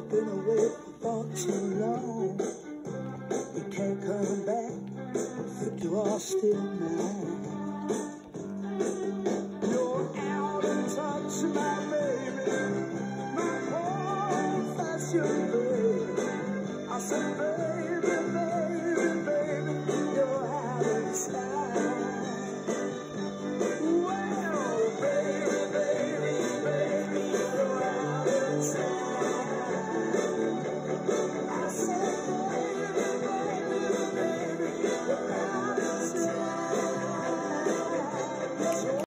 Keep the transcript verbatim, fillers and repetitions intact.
been away for too long. You can't come back, but you are still mine. You're out of touch, my baby, my old-fashioned love.